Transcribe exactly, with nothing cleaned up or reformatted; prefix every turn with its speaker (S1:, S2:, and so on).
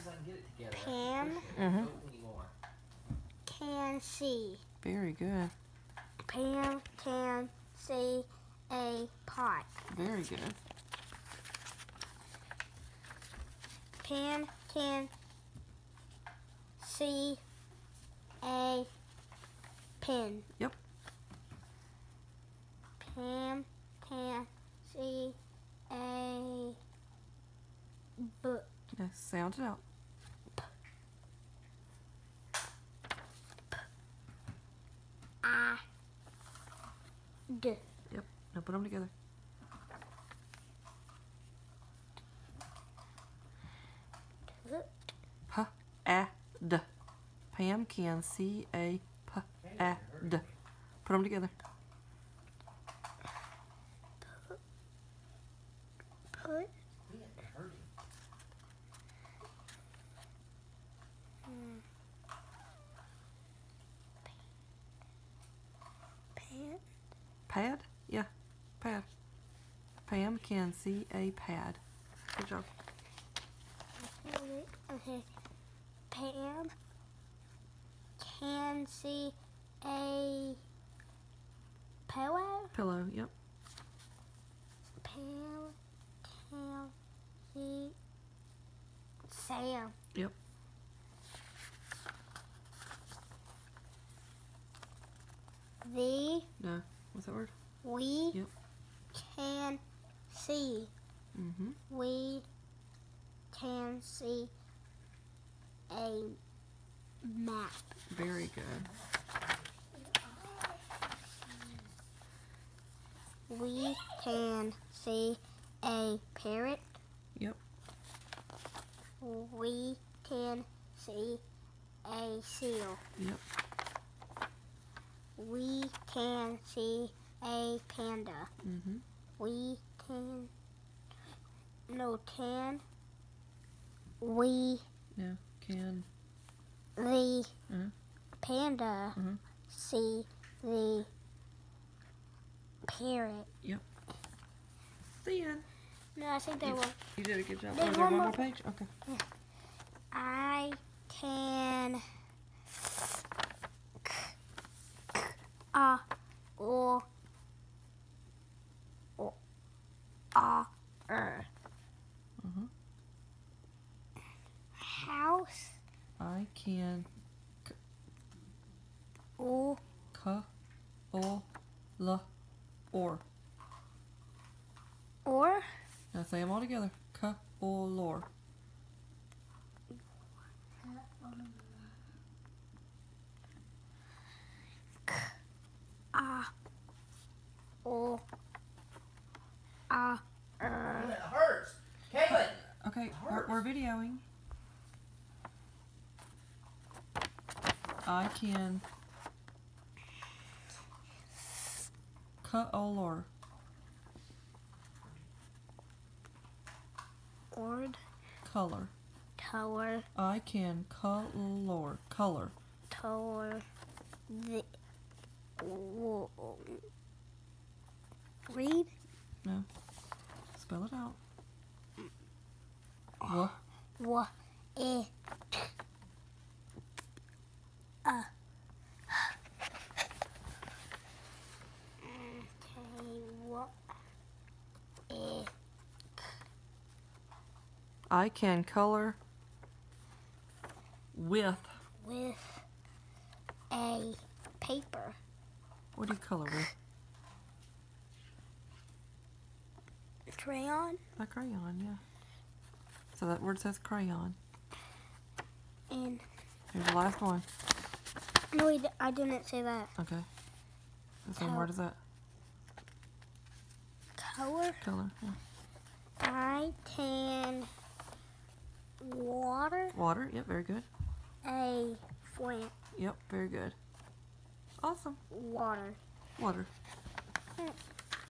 S1: Pan
S2: Mm-hmm.
S1: can see.
S2: Very good.
S1: Pan can see a pot.
S2: Very good.
S1: Pan can see a pen.
S2: Yep.
S1: Pan can see a book.
S2: Yes, sound it out.
S1: I d.
S2: Yep. Now put them together. P a d. Pam can see a p a d. Put them together.
S1: Put. Pan.
S2: Pad? Yeah. Pad. Pam can see a pad. Good job.
S1: Okay. Pam can see a pillow.
S2: Pillow. Yep.
S1: Pam can see Sam.
S2: Yep.
S1: The
S2: No. What's that word?
S1: we
S2: Yep.
S1: can see.
S2: Mm-hmm.
S1: We can see a map.
S2: Very good.
S1: We can see a parrot.
S2: Yep.
S1: We can see a seal.
S2: Yep.
S1: We can see a panda.
S2: Mm-hmm.
S1: We can no can we
S2: Yeah. Can.
S1: the
S2: Uh-huh.
S1: panda
S2: Uh-huh.
S1: see the parrot.
S2: Yep. The end.
S1: No, I think they
S2: You,
S1: will.
S2: you did a good job.
S1: There's
S2: Oh, is there
S1: one
S2: one
S1: more.
S2: more page? Okay.
S1: I can uh or or uh er
S2: Uh-huh.
S1: house
S2: I can
S1: or
S2: ka o la or.
S1: or
S2: Now say them all together. Ka o lor.
S1: uh or uh er
S3: It hurts. Caitlin!
S2: Okay, we're, we're videoing. I can ka o lor.
S1: ord
S2: Color.
S1: tower
S2: I can color. Color.
S1: tower the wo- read
S2: No. Spell it out. Wha.
S1: what it uh okay what it
S2: I can color with.
S1: with a paper
S2: What do you color with?
S1: crayon
S2: A crayon, yeah. So that word says crayon.
S1: and
S2: Here's the last one.
S1: no wait, I didn't say that
S2: Okay. The same
S1: Col-
S2: word as that.
S1: color
S2: Color. Yeah.
S1: I can water
S2: Water. Yep, very good.
S1: a plant
S2: Yep, very good. Awesome.
S1: water
S2: Water.
S1: Hmm.